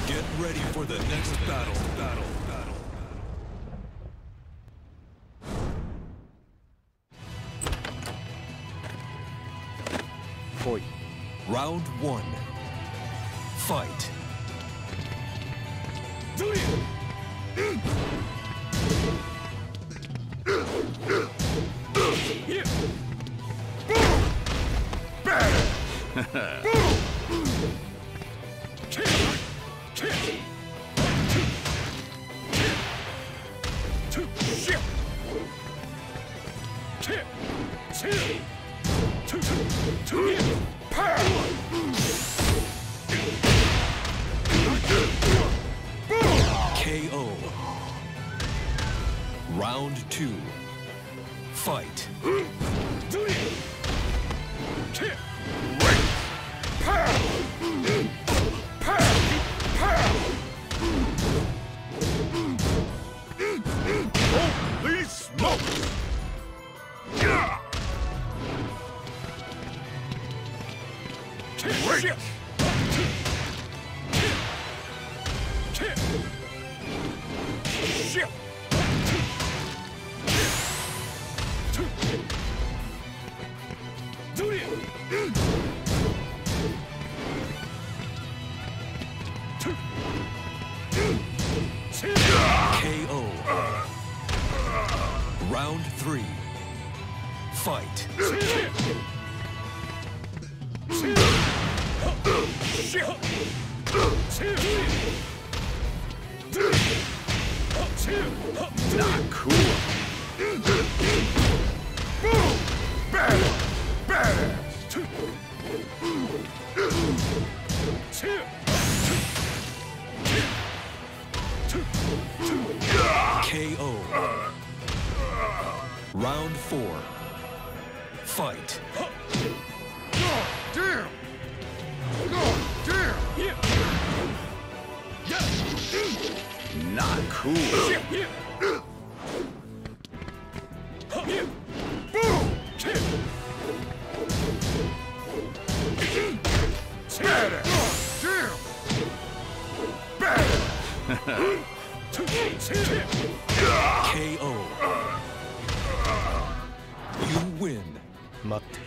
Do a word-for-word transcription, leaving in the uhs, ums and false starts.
Get ready for the next battle. Battle. Battle. Boy. Round one. Fight. Do it. Yeah. Boom. Bang. Boom. Kick. Kick. Two. Shit. Kick. Two. Two. Two. Two. Pow. K O. Round two. Fight. Kick. Pow. Pow. Pow. Holy smokes! Yeah. Kick. Kick. Kick. Shit. Do it. K O. Round three. Fight. Not cool. Boom! Bad! Bad! K O. Round four. Fight. God damn! God damn! Not cool. Boom! Bad! Damn! Bad! K O. You win. 待って。